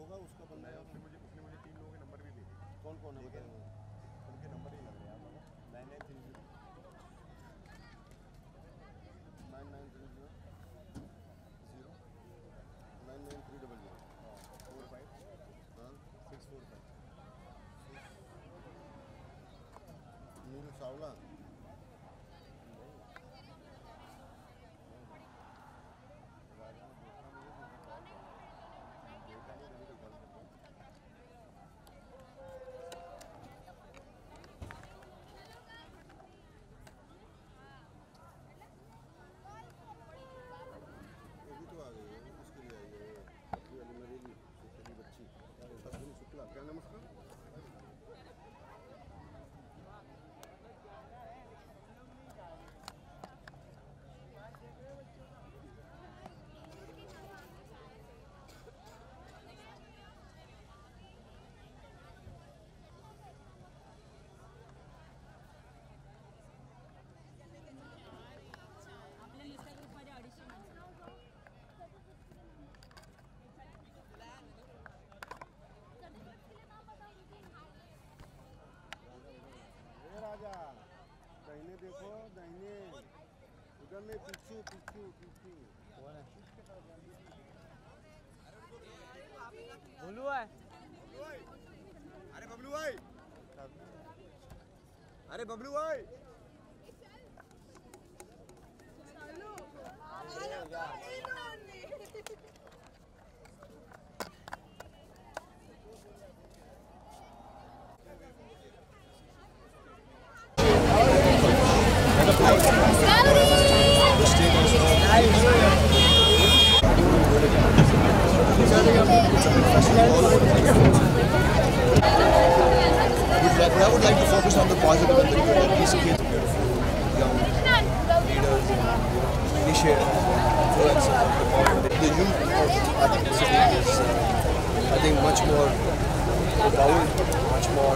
होगा उसका बंदा है। उसने मुझे 3 लोगों के नंबर भी भेजे। कौन कौन है बताइए? उनके नंबर ही लग रहे हैं आप 9930 9930 0 99300 45 645 नूर सावला। अभी तो आ गई है, उसके लिए आई है अपनी वाली नरेली छोटी बच्ची अश्विनी शुक्ला। क्या नाम उसका? राजा दाहिने देखो, दाहिने उधर नहीं, पीछू पीछू पीछू। कौन है? बोलू है। अरे बबलू भाई, अरे बबलू भाई I would like to focus on the positive and the good. These kids, young leaders, initiate, influence the youth of I think the city is much more bold, much more.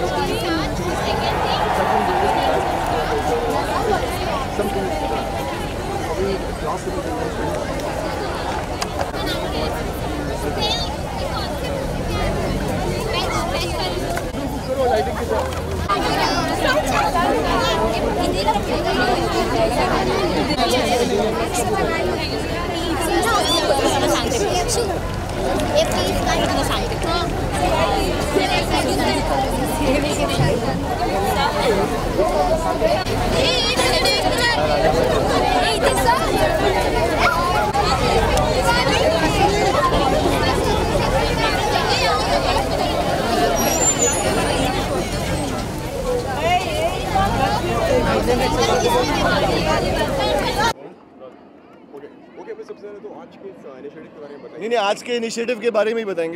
Okay मैं सबसे पहले तो आज के initiative के बारे में बताइए। नहीं, आज के इनिशिएटिव के बारे में ही बताएंगे।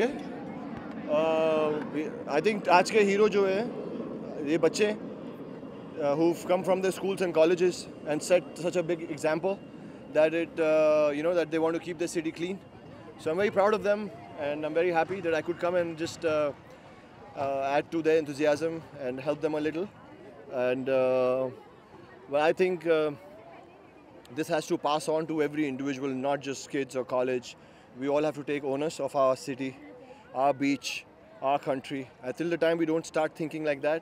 आई थिंक आज के हीरो जो है ये बच्चे who've come from their schools and colleges and set such a big example that that they want to keep the city clean. So I'm very proud of them and I'm very happy that I could come and just add to their enthusiasm and help them a little. And but I think this has to pass on to every individual, not just kids or college. We all have to take ownership of our city, our beach, our country. Until the time we don't start thinking like that,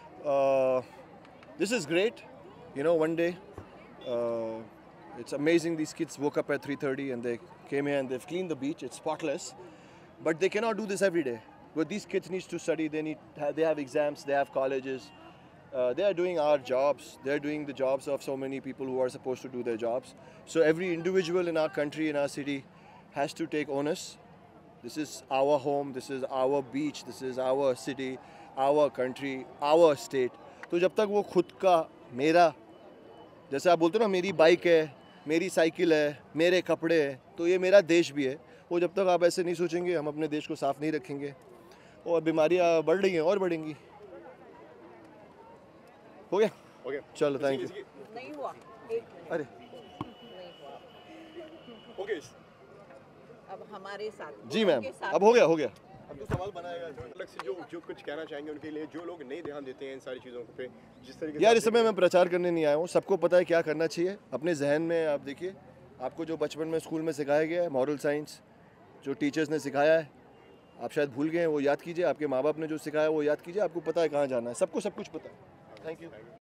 this is great. One day, it's amazing. These kids woke up at 3:30 and they came here and they've cleaned the beach. It's spotless, but they cannot do this every day. But these kids need to study. They have exams. They have colleges. They are doing our jobs. They are doing the jobs of so many people who are supposed to do their jobs. So every individual in our country, in our city, has to take onus. This is our home. This is our beach. This is our city, our country, our state. तो जब तक वो खुद का मेरा, जैसे आप बोलते हो ना, मेरी बाइक है, मेरी साइकिल है, मेरे कपड़े हैं, तो ये मेरा देश भी है। वो जब तक आप ऐसे नहीं सोचेंगे, हम अपने देश को साफ नहीं रखेंगे और बीमारियाँ बढ़ रही हैं और बढ़ेंगी। हो गया? ओके चलो, थैंक यू। नहीं हुआ। अरे ओके अब हमारे साथ जी मैम, अब हो गया। अब तो सवाल बनाएगा अलग से जो कुछ कहना चाहेंगे उनके लिए, जो लोग नहीं ध्यान देते हैं इन सारी चीज़ों पे, जिस तरीके से। यार, इस समय मैं प्रचार करने नहीं आया हूँ। सबको पता है क्या करना चाहिए। अपने जहन में आप देखिए, आपको जो बचपन में स्कूल में सिखाया गया है, मॉरल साइंस जो टीचर्स ने सिखाया है, आप शायद भूल गए हैं, वो याद कीजिए। आपके माँ बाप ने जो सिखाया वो याद कीजिए। आपको पता है कहाँ जाना है, सबको सब कुछ पता है। Thank you.